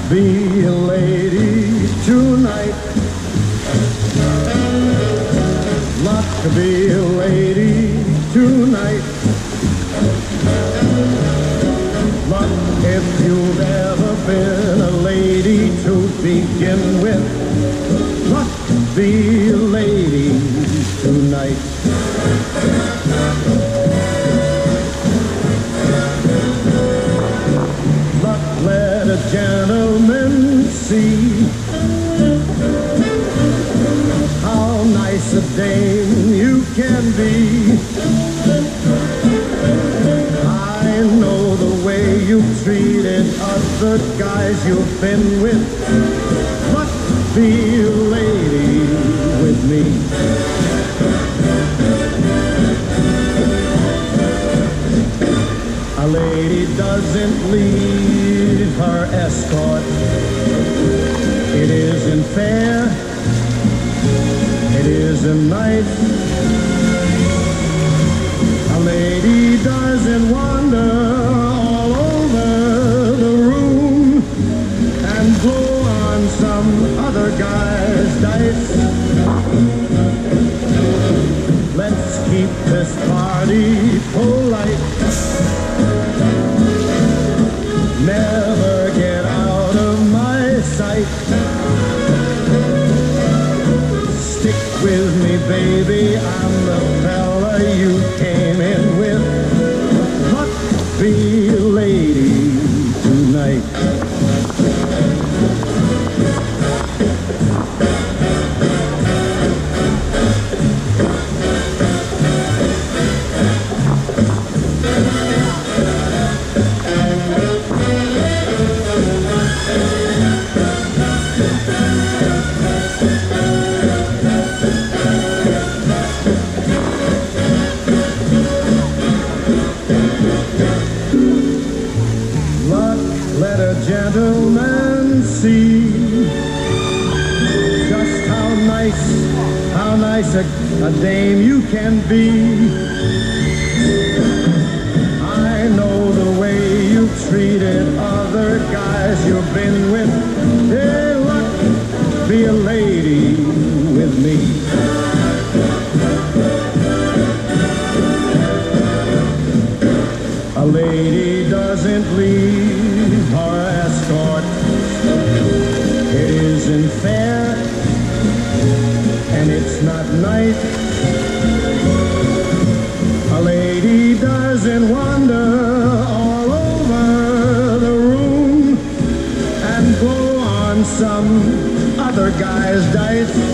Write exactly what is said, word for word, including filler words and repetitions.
be a lady tonight. Luck to be a lady tonight. Luck if you've ever been a lady to begin with. Luck to be a lady tonight. Luck let a gentleman see how nice a dame you can be. I know the way you've treated other guys you've been with. Luck be a lady with me. A lady doesn't leave her escort. It isn't fair. It isn't nice. A lady doesn't wander all over the room and blow on some other guy's dice. Let's keep this party polite. Never get out of my sight. Stick with me, baby, I'm the fella you came in with. Luck be a lady tonight. Let a gentleman see just how nice, how nice a, a dame you can be. I know the way you've treated other guys you've been with. Hey, luck, be a lady with me. A lady doesn't leave her escort. It isn't fair, and it's not nice. A lady doesn't wander all over the room and blow on some other guy's dice.